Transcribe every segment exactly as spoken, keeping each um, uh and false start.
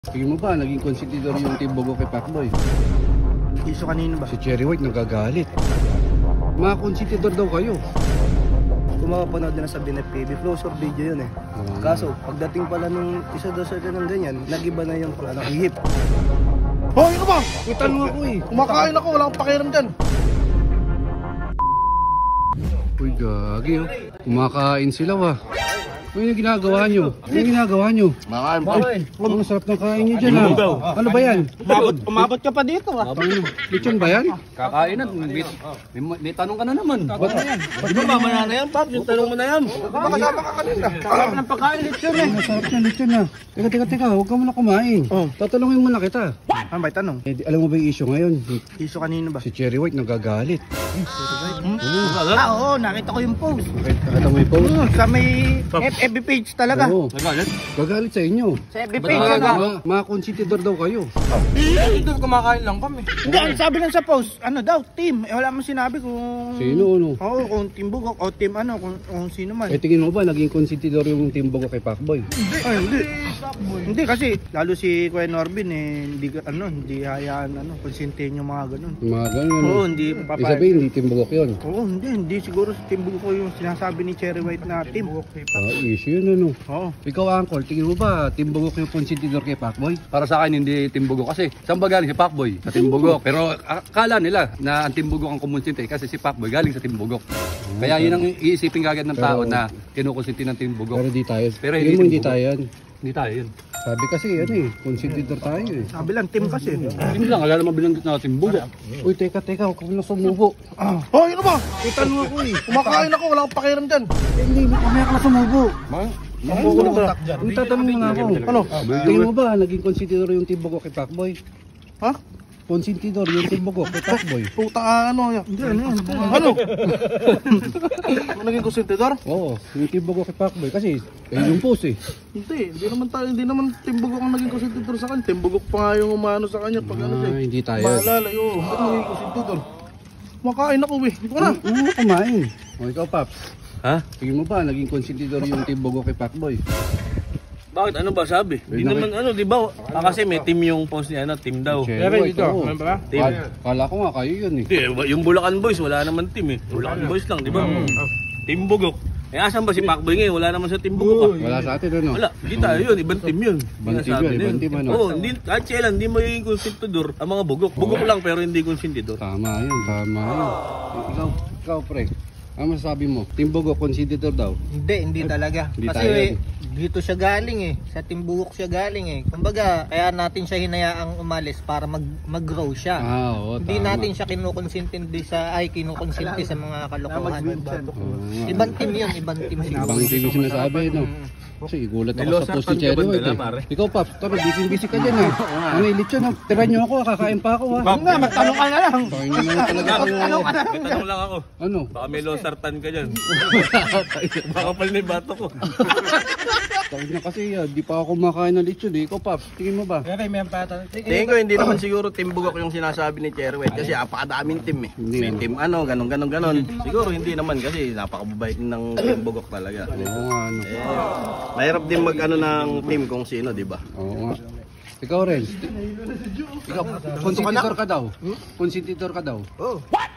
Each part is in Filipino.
Tingin mo ba, naging konsentidor yung Team Bogo kay Pacboy? Iso kanino ba? Si Cherry White nagagalit. Mga konsentidor daw kayo. Kung makapanood na sa Binep T V, closure video yun eh. Hmm. Kaso, pagdating pala nung isa daw sa ng ganyan, nag-iba na yung ano, ihip. Hoy, ano ba? Itan mo ako eh. Kumakain ako, wala akong pakiram dyan. Uy, gagi oh. Kumakain sila wah. Ano yung ginagawa nyo? Ano yung ginagawa nyo? Makain pa. Ay, ang sarap ng kain nyo dyan ha. Ano ba yan? Umabot, umabot ka pa dito ah. Ano? Lechon ba yan? Kakain na, may, may, may tanong ka na naman. Ba't na yan? Di ba mamaya na yan, Pap? Yung tanong mo na yan. Kasama ka kanina. Sarap ng pagkain lechon eh. Ang sarap ng lechon ha. Teka, teka, teka. Huwag ka muna kumain. Oh. Tatalungin muna kita. Ano ba yung tanong? Eh, di- alam mo ba yung issue ngayon? Iso kanino ba? Si Cherry White nagagalit. Ah, oo, nakita ko yung post. Nakita mo yung post? Hmm, sa may F B page talaga. Oo. Nagalit? Gagalit sa inyo. Sa F B page ano? Mga, mga konsentidor daw kayo. Dito kumakain lang kami. Hindi, ang sabi lang sa post, ano daw, team. Eh, wala mo sinabi kung... Sino ano? Oo, kung team Bugok o team ano, kung, kung sino man. Eh tingin mo ba naging konsentidor yung Team Bogo kay Pacboy? Ay, hindi. Hindi kasi, lalo si Kuya Norbin eh, hindi, ka- ano, hindi hayaan, ano, konsintihin yung mga ganun. Yung mga ganun. Oo, ano? hindi Ibig papayag. sabihin, hindi Team Bogo yun. Oo, hindi, hindi siguro si Team Bugok yung sinasabi ni Cherry White na team. Ah, issue yun ano. Oo. Ikaw, Uncle, tingin mo ba Team Bogo yung konsentidor kay Pacboy? Para sa akin, hindi Team Bogo kasi. Saan ba galing si Pacboy? Sa Team Bogo. Pero akala nila na ang Team Bogo ang kumunsinte kasi si Pacboy galing sa Team Bogo. Kaya yun ang iisipin kagad ng tao Pero- na kinukonsinti ng Team Bogo. Pero di tayo. Pero Tingin mo hindi hindi Team Bogo. tayo yan. Hindi tayo yun. Sabi kasi ano eh, konsentidor tayo eh. Sabi lang, team kasi. Hindi lang, alala mo binanggit na Team Bogo. Uy, teka, teka, huwag ka muna sumubo. Hoy, ano ba? Itan mo ako eh. Kumakain ako, wala akong pakiram dyan. Eh, Hindi, mamaya ka na sumubo. Ma? Ano ba? Ang tatanong mo na ako. Ano? Tingin mo ba naging konsentidor yung Team Bogo kay Pacboy? Ha? Konsentidor yung Team Bogo kay Pacboy? Puta ka, ano yan? Hindi, ano yan? Ano? Naging konsentidor? Oo, yung Team Bogo kay Pacboy kasi eh, yung post eh. Hindi, hindi naman tayo, hindi naman timbugok ang naging konsentidor sa kanya. Timbugok pa nga yung umano sa kanya pag ano Ah, siya. hindi tayo. Maalala, yun. Ba't naging konsentidor? Kumakain ako eh. Ito ka na. Oo, kumain. O ikaw, Paps. Ha? Tingin mo ba naging konsentidor yung Team Bogo kay Pacboy? Bakit? Ano ba sabi? Di Bakit? naman ano, di ba? Ah, kasi may team yung post niya, ano, team daw. Cherry White, oo. ba? Team. Kala, kala ko nga kayo yun eh. Di, yung Bulacan Boys, wala naman team eh. Bulacan Boys lang, di ba? Team Bugok. Eh, asan ba si Pacboy ngayon? Wala naman sa team Bugok ah. Wala sa atin ano? Wala, hindi tayo yun, ibang team yun. Ibang team Sinasabi yun, na ibang team, ano? Oo, hindi, kahit kailan, hindi magiging konsentidor ang mga Bugok. Bugok lang pero hindi konsentidor. Tama yun, tama yun. Ikaw, ikaw pre. Ano masasabi mo? Team Bogo, konsentidor daw. Hindi, hindi talaga. Hindi Kasi tayo eh, yan. dito siya galing eh. Sa Team Bugok siya galing eh. Kumbaga, kaya natin siya hinayaang umalis para mag mag-grow siya. Ah, oo, Hindi tama. natin siya kinukonsintindi sa ay kinukonsinti sa mga kalokohan. Oo nga. Ibang team 'yun, ibang team siguro. Ibang team yung sinasabi, no? Kasi gulat May ako low sa post sartan ni ka Cherry ba White dala, eh. pare? Ikaw, Paps, tara, busy-busy ka dyan ha. Ano, ilitsyon ha. Tira nyo ako, kakain pa ako ha. Nga, magtanong ka na lang. Kain nyo naman talaga ako. May tanong lang ako. Ano? Baka may low sartan ka dyan. Baka pala na yung bato ko. Tawag na kasi, ah, di pa ako kumakain ng litsyon eh. Ikaw, Paps, tingin mo ba? Tingin ko hindi naman siguro team Bugok yung sinasabi ni Cherry White kasi apakadaming team eh. Hindi May naman. team ano, ganun ganon ganon. Siguro hindi naman kasi napakababait ng team Bugok talaga. Oo nga, ano. Eh, mahirap din mag ano ng team kung sino, di ba? Oo nga. Ikaw, Renz. Ikaw, konsentidor ka daw. Konsentidor ka daw. Oh.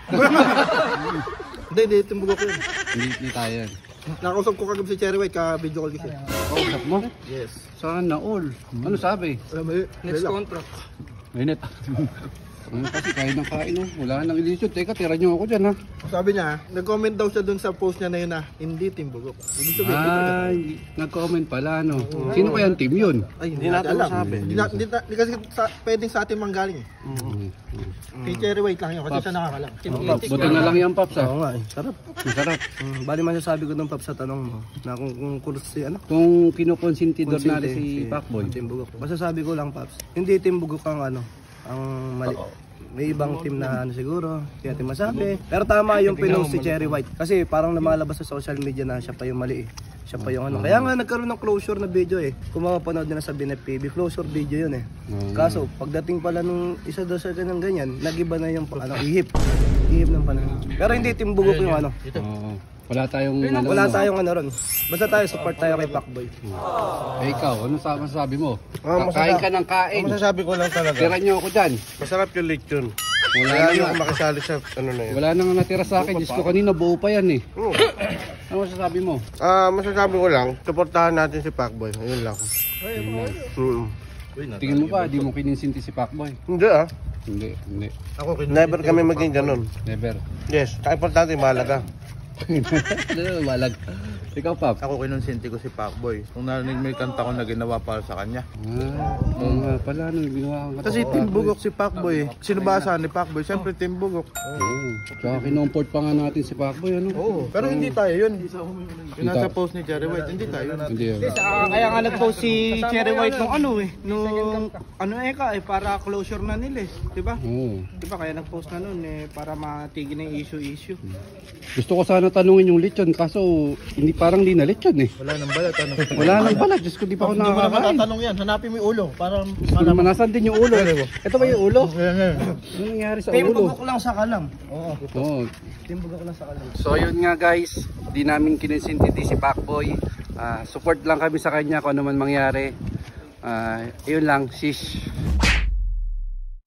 Hindi, hindi, Team Bugok yun. Hindi, hindi tayo yan. Nakausap ko kagab si Cherry White, ka-video call kasi. Kausap mo? Yes. Sana all. Ano sabi? Alam mo, next contract. Mainit. Ano kasi, kain ng kain oh. Wala nang ilisyon. Teka, tira nyo ako dyan ha. Sabi niya, nag-comment daw siya dun sa post niya na yun na, hindi Team Bugok. Ibig sabihin, Ah, hindi- nag-comment pala no. Sino kaya ang team yun? ay, Hindi natin alam. masabi. Hindi, na, hindi, na- hindi kasi sa, pwedeng sa atin manggaling eh. Kay Cherry White lang yun, kasi siya nakakalam. Buti na lang yan, Paps ha. Oo nga, eh. sarap. Masarap. Mm, bali man sabi ko nung Pap sa tanong mo na kung kung kurso si ano, Kung kinukonsentidor Konsente, natin si Pacboy. Team Bugok. Basta sabi ko lang Paps, hindi Team Bugok ang ano, ang mali. May ibang team na ano siguro, hindi natin masabi. Pero tama yung pinost si Cherry White. Kasi parang lumalabas sa social media na siya pa yung mali eh. Siya pa yung ano. Kaya nga nagkaroon ng closure na video eh. Kung makapanood na sa Binep T V, closure video yun eh. Oo. Kaso, pagdating pala nung isa daw sa ng ganyan, nagiba na yung ano, ihip. Ihip ng panahon. Pero hindi Team Bugok yung ano. Oo. Wala tayong ano. Wala ano. tayong ano ron. Basta tayo, support tayo kay Pacboy. Eh ikaw, ano sa masasabi mo? Ah, masarap. Kain ka ng kain. Ang masasabi ko lang talaga, Tira niyo ako dyan. masarap yung lechon. Wala Kaya na yung nga. makisali sa ano na yun. Wala nang natira sa akin. Diyos ko, kanina buo pa yan eh. Hmm. Ano masasabi mo? Ah, masasabi ko lang, suportahan natin si Pacboy. Ayun lang. Mm. Tingin mo ba, di mo kininsinti si Pacboy? Hindi ah. Hindi, hindi. Never kami maging ganun. Never. Yes, kaya importante mahalaga. Walag. Ikaw, Pap. Ako kinonsinti ko si Pacboy. Kung narinig mo yung kanta ko na ginawa para sa kanya. Ah, oo nga pala, ano, ginawa kang Kasi Team Bugok si Pacboy. Sino ba asahan ni Pacboy? Siyempre Team Bugok. Oo. Tsaka kinomport pa nga natin si Pacboy, ano? Oo, pero hindi tayo yun. Yung nasa post ni Cherry White, hindi tayo. Hindi yun. Ah, kaya nga nag-post si Cherry White nung ano eh, nung ano eh ka eh, para closure na nila eh, di ba? Oo. Di ba kaya nag-post na nun eh, para matigil na yung issue-issue. Gusto ko sana tanungin yung lechon, kaso hindi parang di na lechon eh. Wala nang balat, ano? Wala nang balat, Diyos ko, di pa ako Hindi mo naman nakakain. tatanong yan, hanapin mo yung ulo. Para Gusto ko naman, nasan din yung ulo? Ito ba yung ulo? Yan, yan. Ano nangyari sa Team ulo? Bugok lang sa kalam. Oo. Team Bugok lang sa kalam. So yun nga guys, di namin kininsinti si Pacboy. Ah, support lang kami sa kanya kung ano man mangyari. Ah, yun lang, shish.